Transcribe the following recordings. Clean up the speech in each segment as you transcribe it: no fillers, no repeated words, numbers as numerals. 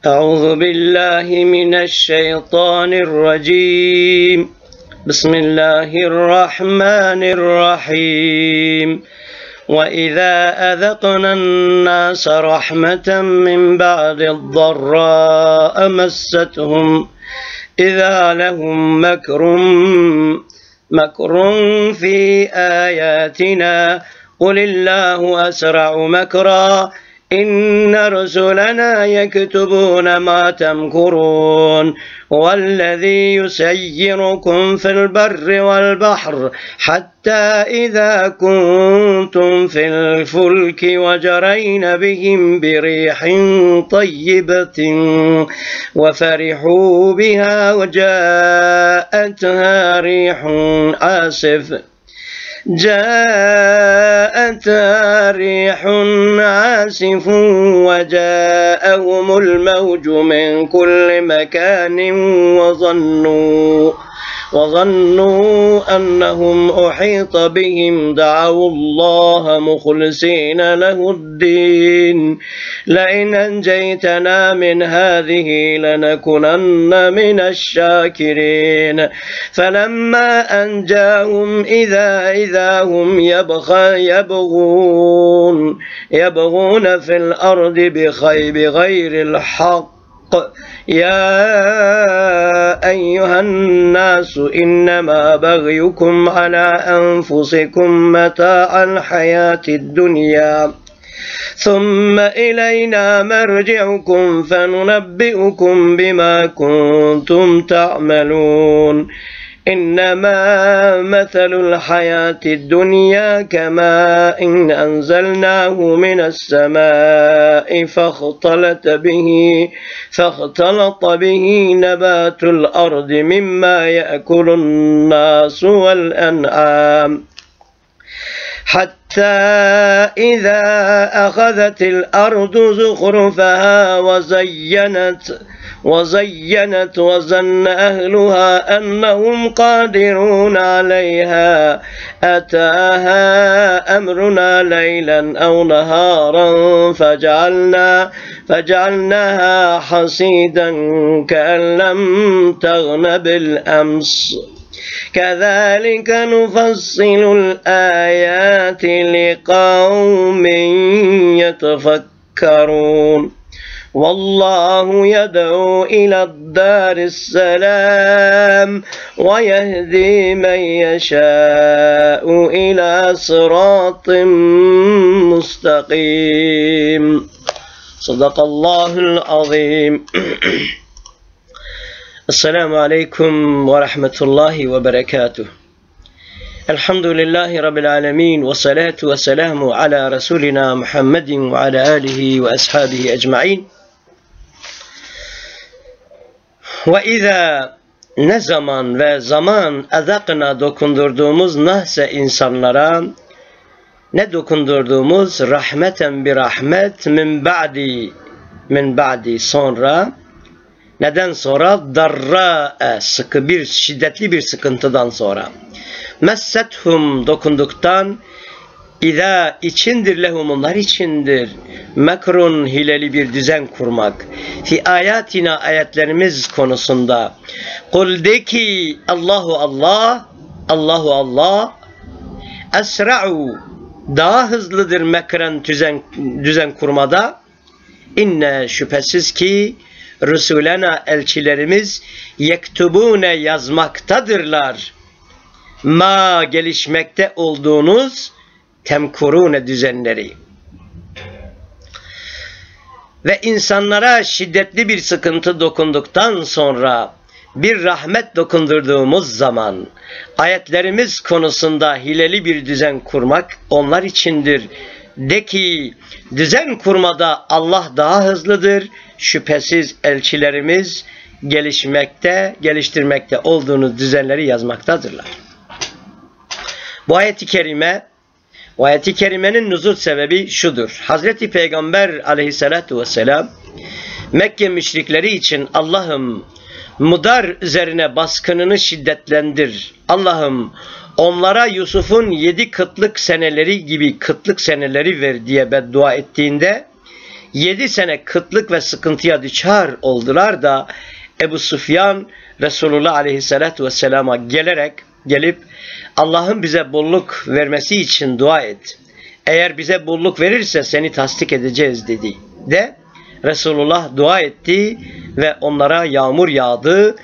أعوذ بالله من الشيطان الرجيم. بسم الله الرحمن الرحيم. وإذا أذقنا الناس رحمة من بعد الضراء مستهم إذا لهم مكر في آياتنا قل الله أسرع مكرا إن رسلنا يكتبون ما تمكرون والذي يسيركم في البر والبحر حتى إذا كنتم في الفلك وجرين بهم بريح طيبة وفرحوا بها وجاءتها ريح عاصف وجاءهم الموج من كل مكان وظنوا أنهم أحيط بهم دعوا الله مخلصين له الدين لئن أنجيتنا من هذه لنكونن من الشاكرين فلما أنجاهم إذا هم يبغون في الأرض بغير الحق يا أيها الناس إنما بغيكم على أنفسكم متاع الحياة الدنيا ثم إلينا مرجعكم فننبئكم بما كنتم تعملون إنما مثل الحياة الدنيا كماء إن أنزلناه من السماء فاختلط به نبات الأرض مما يأكل الناس والأنعام حتى إذا أخذت الأرض زخرفها وزينت وظن أهلها أنهم قادرون عليها أتاها أمرنا ليلا أو نهارا فجعلناها حصيدا كأن لم تغن بالأمس كذلك نفصل الآيات لقوم يتفكرون والله يدعو إلى الدار السلام ويهدي من يشاء إلى صراط مستقيم صدق الله العظيم. السلام عليكم ورحمة الله وبركاته. الحمد لله رب العالمين والصلاة والسلام على رسولنا محمد وعلى آله وأصحابه أجمعين. وإذا ne zaman ve zaman azakna dokundurduğumuz nahse insanlara ne dokundurduğumuz rahmeten bir rahmet min ba'di sonra neden sonra darra şiddetli bir sıkıntıdan sonra messethum dokunduktan İza içindir lehum onlar içindir mekrun hileli bir düzen kurmak fi ayatina ayetlerimiz konusunda kul de ki Allahu Allah esra'u daha hızlıdır mekren düzen kurmada inne şüphesiz ki Resulena elçilerimiz yektubune yazmaktadırlar ma gelişmekte olduğunuz temkurune düzenleri ve insanlara şiddetli bir sıkıntı dokunduktan sonra bir rahmet dokundurduğumuz zaman ayetlerimiz konusunda hileli bir düzen kurmak onlar içindir. De ki düzen kurmada Allah daha hızlıdır. Şüphesiz elçilerimiz geliştirmekte olduğunuz düzenleri yazmaktadırlar. Bu ayet-i kerimenin nuzul sebebi şudur. Hazreti Peygamber aleyhissalatu vesselam Mekke müşrikleri için Allah'ım Mudar üzerine baskınını şiddetlendir. Allah'ım onlara Yusuf'un 7 kıtlık seneleri gibi kıtlık seneleri ver diye beddua ettiğinde 7 sene kıtlık ve sıkıntıya düçar oldular da Ebu Süfyan Resulullah Aleyhisselatü Vesselam'a gelip Allah'ın bize bolluk vermesi için dua et. Eğer bize bolluk verirse seni tasdik edeceğiz dedi. Resulullah dua etti ve onlara yağmur yağdı.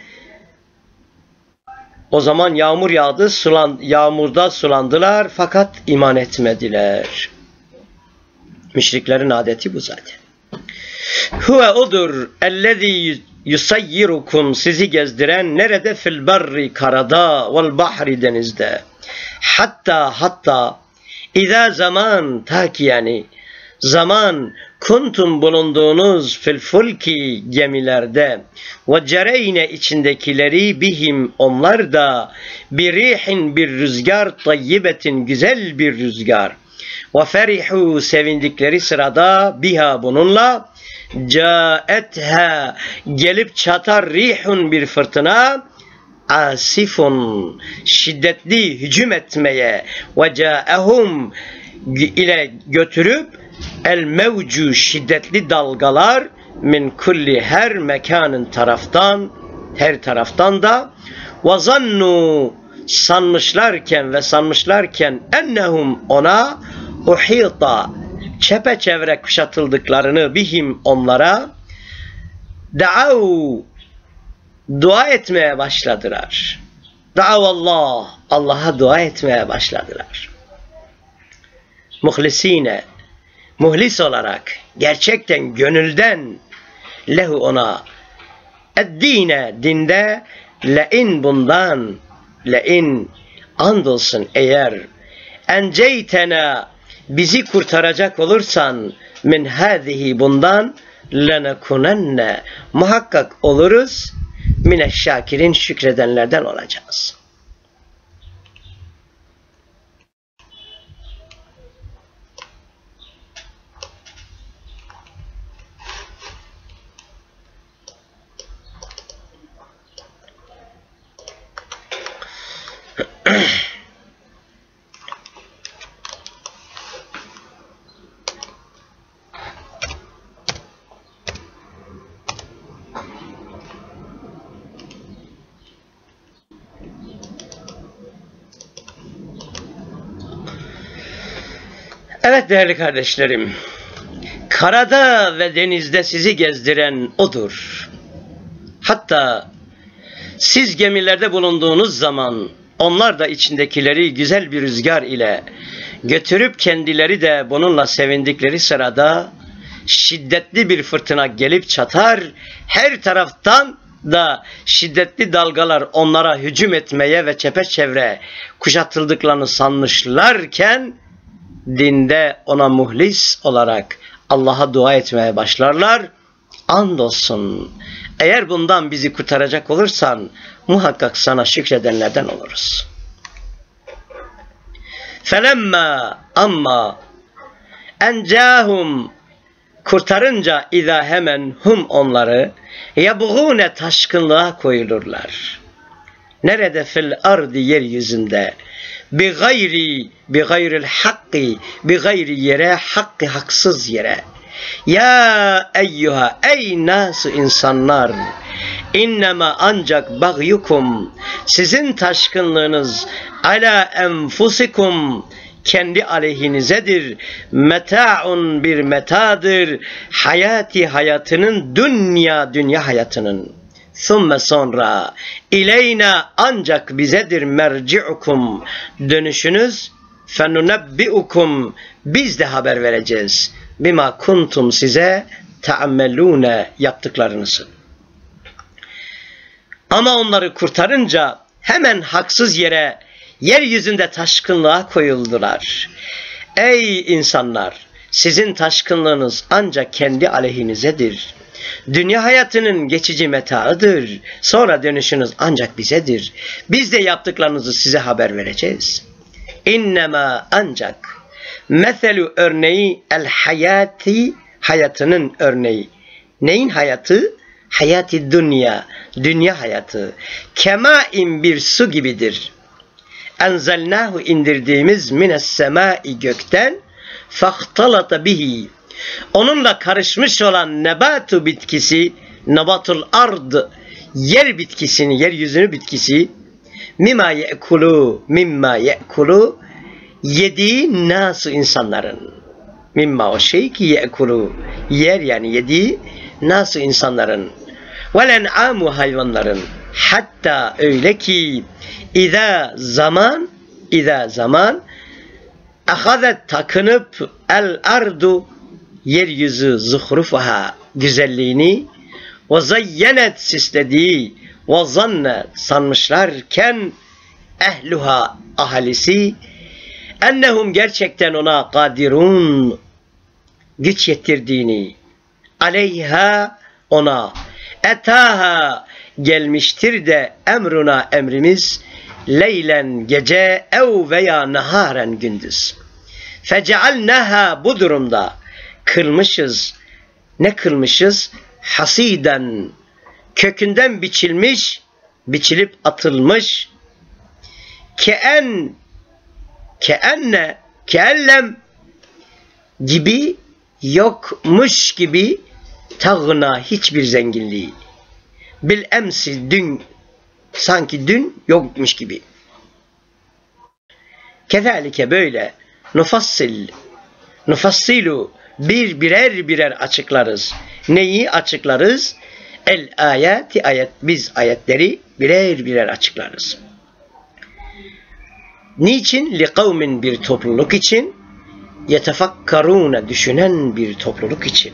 O zaman yağmur yağdı, yağmurda sulandılar fakat iman etmediler. Müşriklerin adeti bu zaten. Huve odur ellezî yusayyirukum, sizi gezdiren nerede? Fil berri, karada, vel bahri, denizde. Hatta İza zaman, ta ki yani zaman, kuntum bulunduğunuz fil fulki, gemilerde, ve cereyne, içindekileri, bihim, onlar da, bir rihin, bir rüzgar, tayyibetin, güzel bir rüzgar, ve ferihu, sevindikleri sırada, biha, bununla, caetha, gelip çatar, rihun, bir fırtına, asifun, şiddetli hücum etmeye, ve caehum, ile götürüp, el mevcu, şiddetli dalgalar, min kulli, her mekanın, taraftan, her taraftan da, ve zannu, sanmışlarken ennehum, ona, uhita, çepeçevre kuşatıldıklarını, bihim, onlara, da'av, dua etmeye başladılar. Da'avallah, Allah'a dua etmeye başladılar. Muhlisine, muhlis olarak, gerçekten gönülden, lehu, ona, eddine, dinde, le'in, bundan, le'in, andolsun eğer, enceytena, bizi kurtaracak olursan, min hâzihi, bundan, lenekunenne, muhakkak oluruz, mineşşakirin, şükredenlerden olacağız. Evet değerli kardeşlerim, karada ve denizde sizi gezdiren odur. Hatta siz gemilerde bulunduğunuz zaman onlar da içindekileri güzel bir rüzgar ile götürüp kendileri de bununla sevindikleri sırada şiddetli bir fırtına gelip çatar, her taraftan da şiddetli dalgalar onlara hücum etmeye ve çepeçevre kuşatıldıklarını sanmışlarken, dinde ona muhlis olarak Allah'a dua etmeye başlarlar. Andolsun eğer bundan bizi kurtaracak olursan muhakkak sana şükredenlerden oluruz. Felemma, amma, encahum, kurtarınca, iza, hemen, hum, onları, yabğune, taşkınlığa koyulurlar. Nerede? Fil ardi, yeryüzünde, bi gayril hakki, bi gayri yere, hakkı, haksız yere. Ya eyyuha, ey nasu, insanlar, innema, ancak, bagyukum, sizin taşkınlığınız, ala enfusikum, kendi aleyhinizedir, meta'un, bir metadır, hayati, hayatının, dünya hayatının, thumme, sonra, ileyna, ancak bizedir, merci'ukum, dönüşünüz, fenunebbi'ukum, biz de haber vereceğiz, bima kuntum, size, teammelune, yaptıklarınızı. Ama onları kurtarınca hemen haksız yere, yeryüzünde taşkınlığa koyuldular. Ey insanlar, sizin taşkınlığınız ancak kendi aleyhinizedir. Dünya hayatının geçici metaıdır. Sonra dönüşünüz ancak bizedir. Biz de yaptıklarınızı size haber vereceğiz. İnnemâ, ancak, meselu, örneği, el hayati, hayatının örneği. Neyin hayatı? Hayati dünya, dünya hayatı. Kemâin, bir su gibidir. Enzelnâhu, indirdiğimiz, mines semâi, gökten, fahtalata bihi, onunla karışmış olan nebatu bitkisi, nebatul ard, yer bitkisini, yeryüzünü bitkisi, mimma ye'kulu, yediği nasu insanların, mimma o şey ki ye'kulu, yer yani yediği nasu insanların, vel en'amu hayvanların, hatta öyle ki İza zaman ahadet takınıp el ardu yeryüzü zuhrufaha güzelliğini ve zayyenet süslediği ve zanne sanmışlarken ehluha ahalisi ennehum gerçekten ona kadirun güç yetirdiğini aleyha ona etaha gelmiştir de emruna emrimiz leylen gece ev veya naharen gündüz. Fecealnaha bu durumda kılmışız. Ne kılmışız? Hasiden kökünden biçilip atılmış. Keellem gibi yokmuş gibi tağına hiçbir zenginliği. Bil emsi dün sanki dün yokmuş gibi. Kezalike böyle nufassilu birer açıklarız. Neyi açıklarız? El ayati biz ayetleri birer açıklarız. Niçin? Li kavmin bir topluluk için, yetefakkarune düşünen bir topluluk için.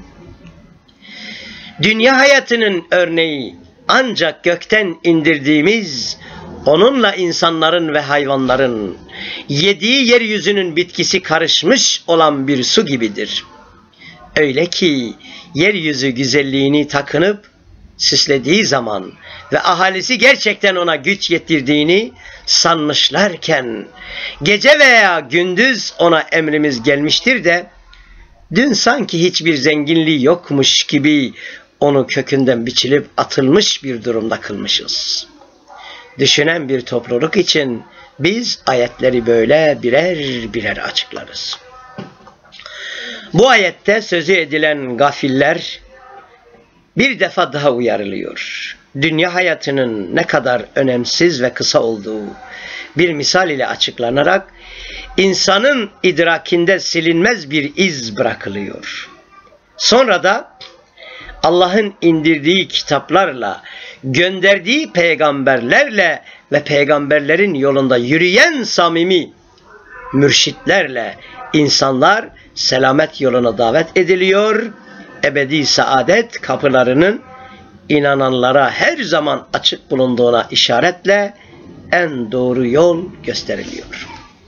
Dünya hayatının örneği ancak gökten indirdiğimiz, onunla insanların ve hayvanların yediği yeryüzünün bitkisi karışmış olan bir su gibidir. Öyle ki yeryüzü güzelliğini takınıp süslediği zaman ve ahalisi gerçekten ona güç yetirdiğini sanmışlarken gece veya gündüz ona emrimiz gelmiştir de dün sanki hiçbir zenginliği yokmuş gibi onu kökünden biçilip atılmış bir durumda kılmışız. Düşünen bir topluluk için biz ayetleri böyle birer açıklarız. Bu ayette sözü edilen gafiller bir defa daha uyarılıyor. Dünya hayatının ne kadar önemsiz ve kısa olduğu bir misal ile açıklanarak insanın idrakinde silinmez bir iz bırakılıyor. Sonra da Allah'ın indirdiği kitaplarla, gönderdiği peygamberlerle ve peygamberlerin yolunda yürüyen samimi mürşitlerle insanlar selamet yoluna davet ediliyor. Ebedi saadet kapılarının inananlara her zaman açık bulunduğuna işaretle en doğru yol gösteriliyor.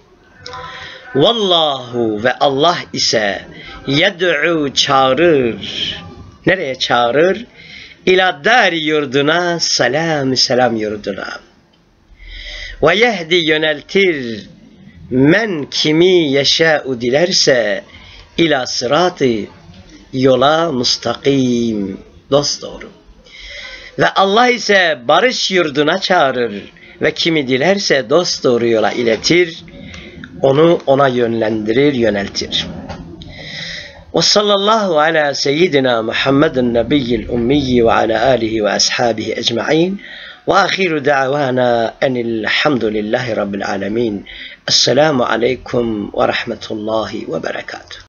Vallahu ve Allah ise yed'u çağırır. Nereye çağırır? İlâ dâri yurduna, selam yurduna. Ve yehdi yöneltir men kimi yeşâ'u dilerse ilâ sıratı yola mustakim, dosdoğru. Ve Allah ise barış yurduna çağırır ve kimi dilerse dosdoğru yola iletir, onu ona yönlendirir, yöneltir. Ve sallallahu ala seyyidina Muhammedin nebiyyil ummiyi ve ala alihi ve ashabihi ecma'in ve ahiru da'vana enilhamdülillahi rabbil alemin. Esselamu aleyküm ve rahmetullahi ve berekatuhu.